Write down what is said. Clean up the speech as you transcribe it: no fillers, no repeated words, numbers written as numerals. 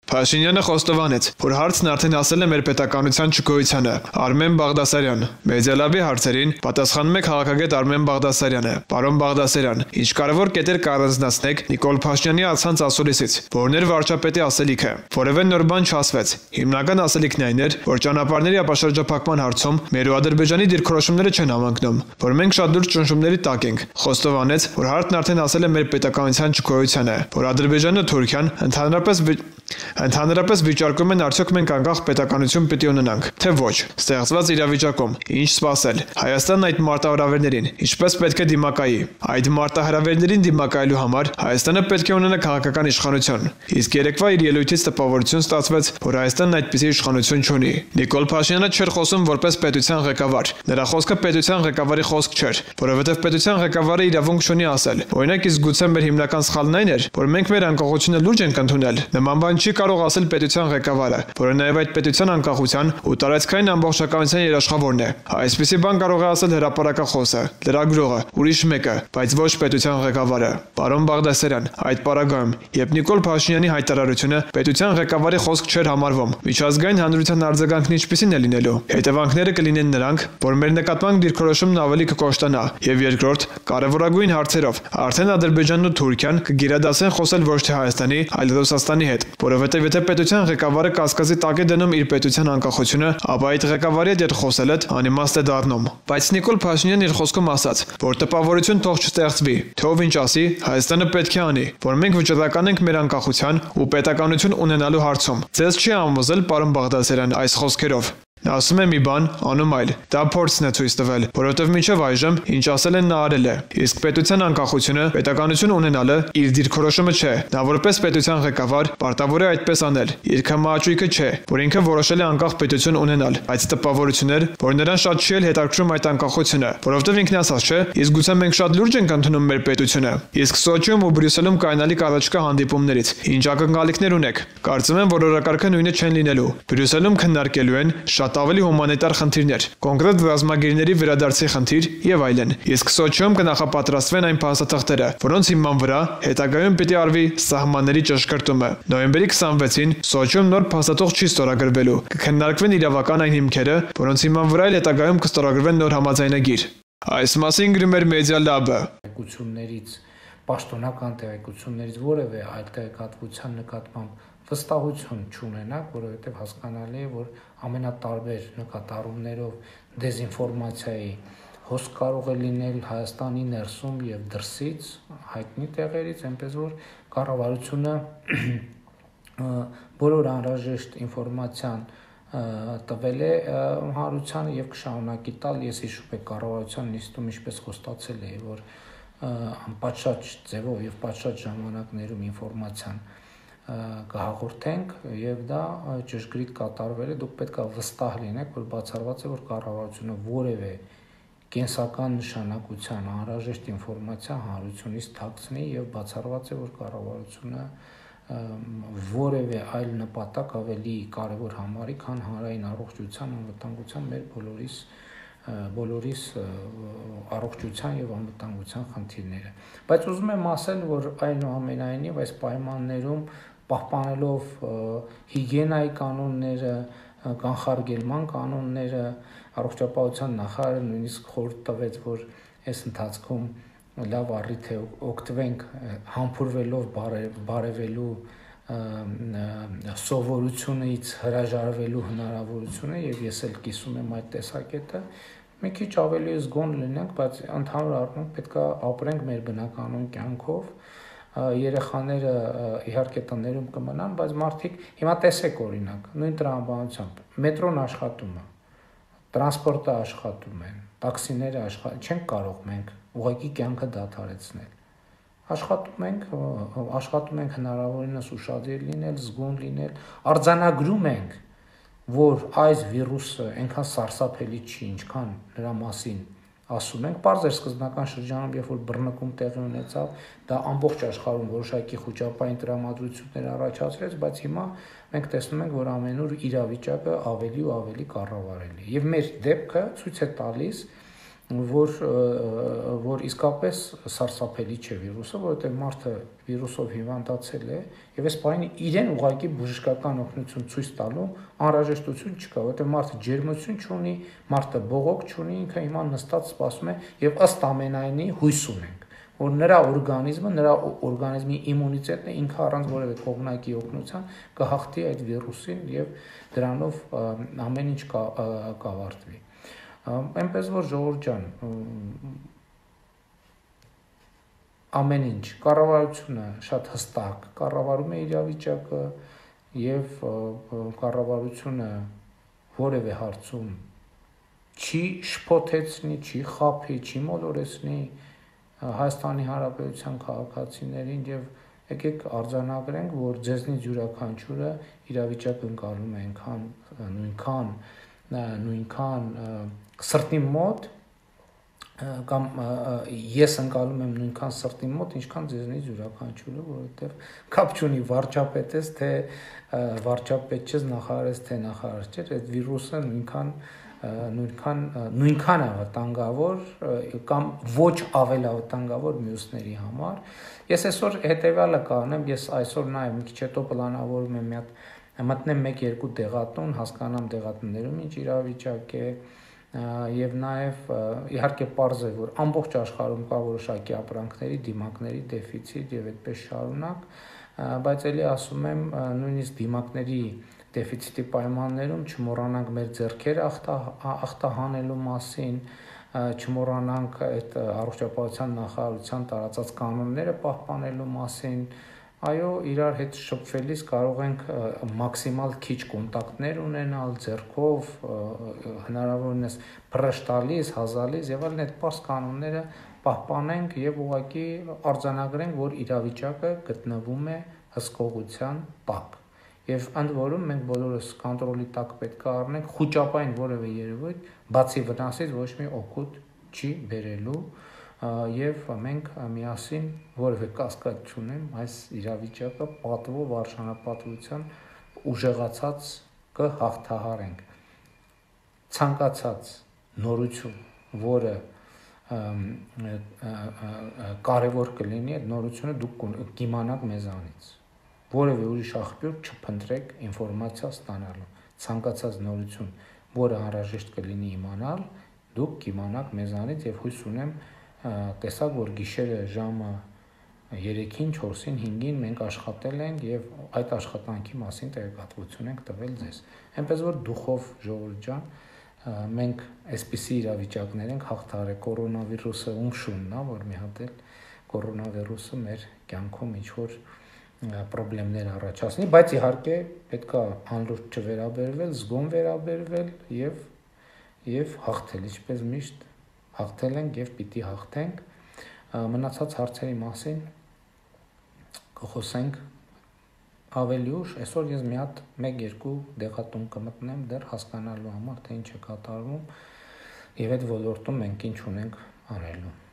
Փաշինյանը խոստովանեց, որ հարցն արդեն հասել է մեր պետականության չգոյությանը։ Արմեն Բաղդասարյան Մեդիալաբի հարցերին պատասխանում է քաղաքագետ Արմեն Բաղդասարյանը։ Պարոն Բաղդասարյան, ինչ կարևոր կետեր կառանձնացնեք Նիկոլ Փաշինյանի ասած ասուլիսից, որն էր վարչապետի ասելիքը։ Որևէ նոր բան չասվեց։ Հիմնական ասելիքն այն էր, որ ճանապարհների ապաշրջափակման հարցում մեր ու Ադրբեջանի դիրքորոշումները չեն համընկնում, որ մենք շատ լուրջ ճնշումների տակ ենք։ Խոստովանեց, որ հարցն արդեն հասել է մեր պետականության չգոյությանը, որ Ադրբեջանը ու Թուրքիան Ընդհանրապես վիճարկում են արդյոք մենք անկախ պետականություն պիտի ունենանք, թե ոչ։ Ստեղծված իրավիճակում ինչ սպասել։ Հայաստանն այդ մարտահրավերներին ինչպես պետք է դիմակայի։ Այդ մարտահրավերներին դիմակայելու համար Հայաստանը պետք է ունենա քաղաքական իշխանություն։ Իսկ երեկվա իր ելույթից տպավորություն ստացվեց, որ Հայաստանն այդպիսի իշխանություն չունի։ Նիկոլ Փաշինյանը չէր խոսում որպես պետության ղեկավար։ Նրա խոսքը պետության ղեկավարի խոսք չէր, որովհետև պետության ղեկավարը իրավունք չունի ասել։ Օրինակ, իսկ գուցե մեր հիմնական սխալն այն էր, որ մենք մեր անկախությունը լուրջ ենք ընդունել։ Նման բան չի կարող ասել պետության ղեկավարը, որը նաև այդ պետության անկախության ու տարածքային ամբողջականության երաշխավորն է։ Այսպիսի բան կարող է ասել հրապարակախոսը, լրագրողը, ուրիշ մեկը, բայց ոչ պետության ղեկավարը։ Պարոն Բաղդասարյան, այդ պարագայում, երբ Նիկոլ Փաշինյանի հայտարարությունը պետության ղեկավարի խոսք չէր համարվում, միջազգային հանրության արձագանքն ինչպիսին է լինելու։ Հետևանքները կլինեն նրանք, որ մեր նկատմամբ դիրքորոշումն ավելի կկոշտանա, եւ երկրորդ, կարևորագույն հարցերով, արդեն Ադրբեջանն ու Թուրքիան կգերադասեն խոսել ոչ թե Հայաստանի, այլ Ռուսաստանի հետ, որովհետև եթե պետության ղեկավարը կասկածի տակ է դնում իր պետության անկախությունը, ապա այդ ղեկավարի հետ խոսելը անիմաստ է դառնում։ Բայց Նիկոլ Փաշինյանն իր խոսքում ասաց, որ տպավորություն թող չստեղծվի, թե ով ինչ ասի, Հայաստանը պետք է անի, որ մենք վճռական ենք մեր անկախության ու պետականություն ունենալու հարցում։ Ձեզ չի անվզել, պարոն Բաղդասարյան, այս խոսքերով։ Նա ասում է մի բան, անում այլ։ Դա փորձն է ցույց տվել, որովհետև մինչև այժմ ինչ ասել են նա արել է։ Իսկ պետության անկախությունը, պետականություն ունենալը իր դիրքորոշումը չէ։ Նա որպես պետության ղեկավար պարտավոր է այդպես անել։ Իր քմահաճույքը չէ, որ ինքը որոշել է անկախ պետություն ունենալ, բայց տպավորություններ, որ նրան շատ չի էլ հետաքրքրում այդ անկախությունը, որովհետև ինքն ասաց, չէ, իսկ գուցե մենք շատ լուրջ ենք ընդունում մեր պետությունը։ Իսկ Սոչիում ու Բրյուսելում կայանալիք առաջկա հանդիպումներից ինչ ակնկալիքներ ունեք։ Կարծում եմ, որ օրակարգը նույնը չեն լինելու։ Բրյուսելում քննարկելու են շատ ավելի հումանիտար խնդիրներ, կոնկրետ ռազմագերիների վերադարձի խնդիր եւ այլն։ Իսկ Սոչիում կնախապատրաստվեն այն փաստաթղթերը, որոնց հիման վրա հետագայում պիտի արվի սահմանների ճշգրտումը։ Նոյեմբերի 26-ին Սոչիում նոր փաստաթուղթ չի ստորագրվելու։ Կքննարկվեն իրավական այն հիմքերը, որոնց հիման վրա էլ հետագայում կստորագրվեն նոր համաձայնագիր։ Այս մասին գրում էր Մեդիալաբը։ Պաշտոնական տեղեկություններից որևէ այլ տեղեկատվության նկատմամբ վստահություն չունենաք, որովհետև հասկանալի է, որ ամենատարբեր նկատառումներով դեզինֆորմացիայի հոսք կարող է լինել Հայաստանի ներսում եւ դրսից, հայտնի տեղերից, այնպես որ կառավարությունը բոլոր անհրաժեշտ ինֆորմացիան տվել է հանրությանը եւ կշարունակի տալ։ Ես հիշում եմ կառավարության նիստում ինչպես խոստացել է, որ անպատշաճ ձևով եւ պատշաճ ժամանակներում ինֆորմացիան կհաղորդենք եւ դա ճշգրիտ կատարվել է։ Դուք պետք է վստահ լինեք, որ բացառված է, որ կառավարությունը որևէ կենսական նշանակության անհրաժեշտ ինֆորմացիա հանրությունից թաքցնի եւ բացառված է, որ կառավարությունը որևէ այլ նպատակ ավելի կարևոր համարի, քան հանրային առողջության, անվտանգության մեր բոլորիս առողջության եւ անվտանգության խնդիրները։ Բայց ուզում եմ ասել, որ այնուամենայնիվ այս պայմաններում պահպանելով հիգիենայի կանոնները, կանխարգելման կանոնները, առողջապահության նախարարը նույնիսկ խորհուրդ տվեց, որ այս ընթացքում լավ առիթ է օգտվենք համբուրվելով բարևելու սովորությունից հրաժարվելու հնարավորությունը եւ ես էլ կիսում եմ այդ տեսակետը։ Մի քիչ ավելի զգոն լինենք, բայց ընդհանուր առմամբ պետք է ապրենք մեր բնականon կյանքով։ Երեխաները իհարկե տներում կմնան, բայց մարդիկ հիմա տեսեք օրինակ, նույն տրամաբանությամբ մետրոն աշխատում է, տրանսպորտը աշխատում է, տաքսիները չենք կարող մենք ուղղակի կյանքը դադարեցնել։ Աշխատում ենք հնարավորինս ուշադիր լինել, զգոն լինել, արձանագրում ենք, որ այս վիրուսը այնքան սարսափելի չի, ինչքան նրա մասին ասում ենք։ Պարզ էր սկզբնական շրջանում, երբ որ բռնկում տեղի ունեցավ, դա ամբողջ աշխարհում որոշակի խոճապային տրամադրություններ առաջացրեց, բայց հիմա մենք տեսնում ենք, որ ամենուր իրավիճակը ավելի ու ավելի կառավարելի է։ Եվ մեր դեպքը ցույց է տալիս, որ իսկապես սարսափելի չէ վիրուսը, որովհետև մարդը վիրուսով հիվանդացել է եւ այս բանը իրեն ուղղակի բժշկական օգնություն ցույց տալու անհրաժեշտություն չկա, որովհետև մարդը ջերմություն չունի, մարդը բողոք չունի, ինքը հիմա նստած սպասում է եւ ըստ ամենայնի հույս ունենք, որ նրա օրգանիզմը, նրա օրգանիզմի իմունիտետը ինքը առանց որևէ կողմնակի օգնության կհաղթի այդ վիրուսին եւ դրանով ամեն ինչ կավարտվի։ Այնպես որ ժողովուրդ ջան, ամեն ինչ կառավարությունը շատ հստակ կառավարում է իրավիճակը եւ կառավարությունը որևէ հարցում չի շփոթեցնի, չի խափի, չի մոլորեցնի Հայաստանի Հանրապետության քաղաքացիներին եւ եկեք արձանագրենք, որ ձեզնից յուրաքանչյուրը իրավիճակը ընկալում է նույնքան սրտի մոտ կամ ես ընկալում եմ նույնքան սրտի մոտ, ինչքան ձեզնից յուրաքանչյուրը, որովհետև կապ չունի վարչապետ ես, թե վարչապետ չես, նախարար ես, թե նախարար չես, այդ վիրուսը նույնքան վտանգավոր կամ ոչ ավելի վտանգավոր մյուսների համար։ Ես այսօր հետևյալը կանեմ, ես այսօր նաև մի քիչ հետո պլանավորում եմ մտնեմ 1-2 դեղատուն, հասկանամ դեղատներում ինչ իրավիճակ է եւ նաեւ իհարկե պարզ է, որ ամբողջ աշխարհում կա որոշակի ապրանքների, դիմակների դեֆիցիտ եւ այդպես շարունակ, բայց ելի ասում եմ նույնիսկ դիմակների դեֆիցիտի պայմաններում չմոռանանք մեր ձեռքերը ախտահանելու մասին, չմոռանանք այդ առողջապահության նախարարության տարածած կանոնները պահպանելու մասին, այո, իրար հետ շփվելիս կարող ենք մաքսիմալ քիչ կոնտակտներ ունենալ ձեռքով, հնարավորինս փռշտալիս, հազալիս եւ այլն այդ պարզ կանոնները պահպանենք եւ ուղղակի արձանագրենք, որ իրավիճակը գտնվում է հսկողության տակ։ Եվ ընդ որում մենք բոլորս կոնտրոլի տակ պետք է առնենք խոճապային որևէ երևույթ, բացի վնասից ոչ մի օգուտ չի բերելու եւ մենք միասին որևէ կասկած չունեմ այս իրավիճակը պատվով արժանապատվության ուժեղացած կհաղթահարենք։ Ցանկացած նորություն, որը կարևոր կլինի, այդ նորությունը դուք կիմանաք մեզանից։ Որևէ ուրիշ աղբյուր չփնտրեք ինֆորմացիա ստանալու։ Ցանկացած նորություն, որը անհրաժեշտ կլինի իմանալ, դուք կիմանաք մեզանից եւ հույս ունեմ տեսակ, որ գիշերը ժամը 3-ին, 4-ին, 5-ին մենք աշխատել ենք եւ այդ աշխատանքի մասին տեղեկատվություն ենք տվել ձեզ։ Այնպես որ դուխով ժողովուրդ ջան, մենք այսպիսի իրավիճակներ ենք հաղթահարել կորոնավիրուսը ումշունն է, որ մի հատ էլ կորոնավիրուսը մեր կյանքում ինչ որ պրոբլեմներ առաջացնի, բայց իհարկե պետքա անլուրջ չվերաբերվել, զգոն վերաբերվել եւ հաղթել, ինչպես միշտ հաղթել ենք եւ պիտի հաղթենք։ Մնացած հարցերի մասին կխոսենք ավելի ուշ։ Այսօր ես մի հատ 1-2 դեղատուն կմտնեմ դեռ հասկանալու համար, թե ինչ է կատարվում եւ այդ ոլորտում մենք ինչ ունենք անելու։